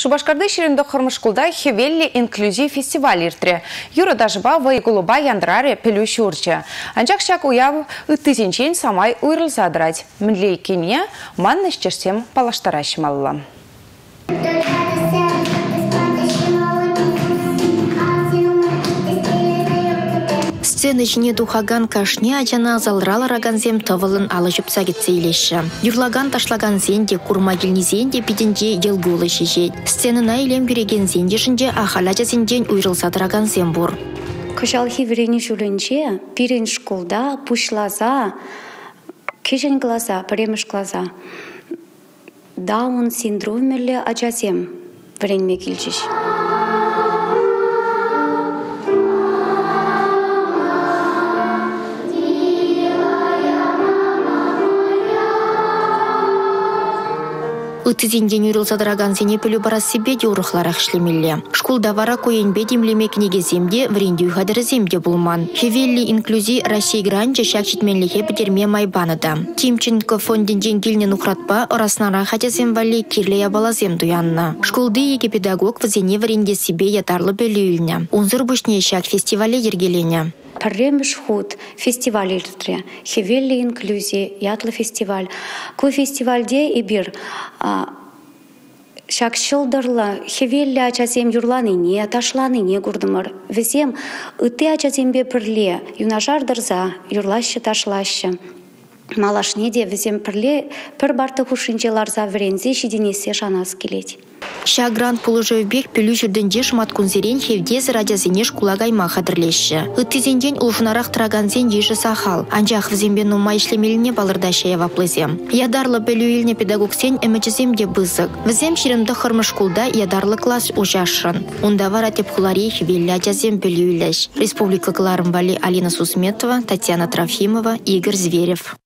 Шубашкарды шеренді құрмышқылда хевелли инклюзив фестиваль иртре. Юра дажыба вайгулуба яндраре пелюші урча. Анчақ шак уяв үттізенчен самай уйрылзадырать. Мінлей кене манны шчерсем палаштарашымалла. Сцена жіне духаган кашне ажана залрала раганзем тавылын алыжыпса кетсе илеші. Юрлаган ташлаган зенде, курма келні зенде биденде елгулы шешет. Сцена найлем күреген зенде жінде ахаляжа зенден уйрылсадыраган зем бұр. Кышалхи врени жүлінже, пирен школда, пушлаза, кешен глаза, премеш глаза. Даун синдромелі ажазем вренме келжеш. Үтізенден үйрілсадыраган зене пөлі барас себе де ұрықларақ шлемелі. Шкулда вара көйенбе демлеме кнеге земде, вренде үйхадыры земде бұлман. Хевелли инклюзи Россия гранча шак жетменліге бідерме майбаныда. Тимченко фонден келнен ұқратпа, ораснара хатя земвали кирлея бала зем дуянна. Шкулды еке педагог вазене вренде себе ятарлы бөлі үліне. Унзыр бұшне шак фестивале ергелене. Премеш худ фестиваль иртре, хевелли инклюзи, ятлы фестиваль. Ку фестивальде и бир шак шылдырла хевелли ачазем юрланыне, ташланыне гурдымыр. Везем ыты ачазембе пірле, юнажардырза, юрлашы ташлашы. Малашнеде везем пірле пір барты хушинчеларза врензе шиденесе жанас келет. Ша грант полужевбек пелю жүрденде шматкун-зерен хевдез радиазенеш кулагайма хадырлеші. Үттізенден улфынарах траганзен еші сахал. Анжақ взембен умай шлемеліне балырдашая ваплызем. Ядарлы пелю еліне педагогсен әмәчіземде бызық. Взем шеремді қырмыш кулда ядарлы класс ужашын. Онда вара теп хулари хевелі ажазем пелю елеш. Республика Кларымбали Алина Сусметова, Татьяна Трофимова, Игорь Зверев.